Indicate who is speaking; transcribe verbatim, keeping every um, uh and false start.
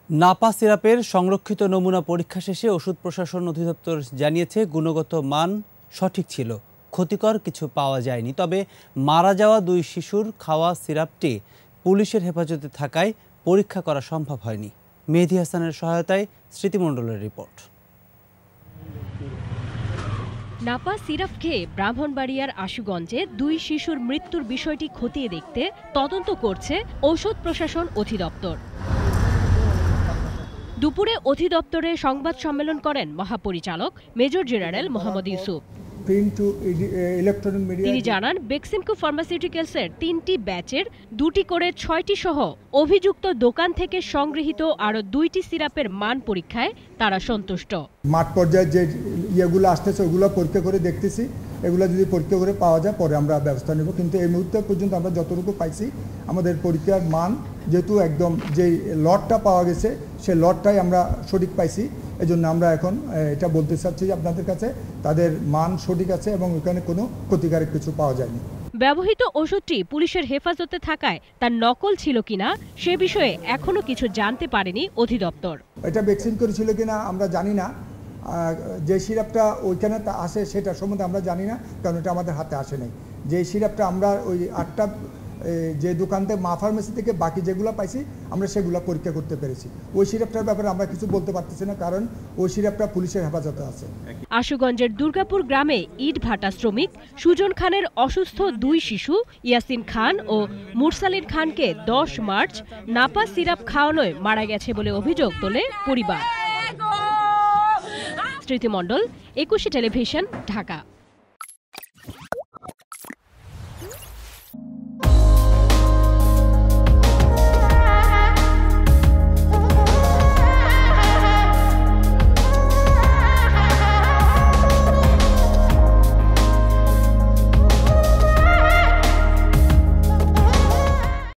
Speaker 1: নাপা সিরাপের সংরক্ষিত নমুনা পরীক্ষা শেষে ওষুধ প্রশাসন অধিদপ্তর জানিয়েছে গুণগত মান সঠিক ছিল, ক্ষতিকর কিছু পাওয়া যায়নি। তবে মারা যাওয়া দুই শিশুর খাওয়া সিরাপটি পুলিশের হেফাজতে থাকায় পরীক্ষা করা সম্ভব হয়নি। মেহেদী হাসানের সহায়তায় স্মৃতিমণ্ডলের রিপোর্ট।
Speaker 2: নাপা সিরাপ খেয়ে ব্রাহ্মণবাড়িয়ার আশুগঞ্জে দুই শিশুর মৃত্যুর বিষয়টি খতিয়ে দেখতে তদন্ত করছে ঔষধ প্রশাসন অধিদপ্তর। দুপুরে অধিদপ্তরে সংবাদ সম্মেলন করেন মহাপরিচালক মেজর জেনারেল মোহাম্মদ ইউসুফ। তিনি জানান, বেক্সিমকো ফার্মাসিউটিক্যালসের তিনটি ব্যাচের দুটি করে ছয়টি সহ অভিযুক্ত দোকান থেকে সংগৃহীত আরও দুইটি সিরাপের মান পরীক্ষায় তারা সন্তুষ্ট।
Speaker 3: মাঠ পর্যায়ে যে ইয়েগুলো আসতেছে ওগুলো পরীক্ষা করে দেখতেছি, এগুলো যদি পরীক্ষা করে পাওয়া যায় পরে আমরা ব্যবস্থা নেব। কিন্তু এই মুহূর্তে পর্যন্ত আমরা যতটুকু পাইছি আমাদের পরীক্ষার মান যেহেতু একদম যে লটটা পাওয়া গেছে সে লটটাই আমরা সঠিক পাইছি, এজন্য আমরা এখন এটা বলতে চাচ্ছি যে আপনাদের কাছে তাদের মান সঠিক আছে এবং ওখানে কোনো ক্ষতিকারক কিছু পাওয়া যায়নি।
Speaker 2: ব্যবহৃত ওষুধটি পুলিশের হেফাজতে থাকায় তার নকল ছিল কিনা সে বিষয়ে এখনো কিছু জানতে পারেনি অধিদপ্তর।
Speaker 3: এটা ভ্যাকসিন করেছিল কিনা আমরা জানি না, যে সিরাপটা ওইখানে আসে সেটা সম্বন্ধে আমরা জানি না, কারণ এটা আমাদের হাতে আসে নাই। যে সিরাপটা আমরা ওই আটটা যে দোকানতে মা ফার্মেসি থেকে বাকি যেগুলো পাইছি আমরা সেগুলো পরীক্ষা করতে পেরেছি। ওই সিরাপটার ব্যাপারে আমরা কিছু বলতে পারতেছি না, কারণ ওই সিরাপটা পুলিশের হেফাজতে আছে।
Speaker 2: আশুগঞ্জের দুর্গাপুর গ্রামে ইট ভাটা শ্রমিক সুজন খানের অসুস্থ দুই শিশু ইয়াসিন খান ও মুরসালিন খানকে দশ মার্চ নাপা সিরাপ খাওয়ানোয় মারা গেছে বলে অভিযোগ তোলে পরিবার। স্মৃতিমণ্ডল, একুশে টেলিভিশন, ঢাকা।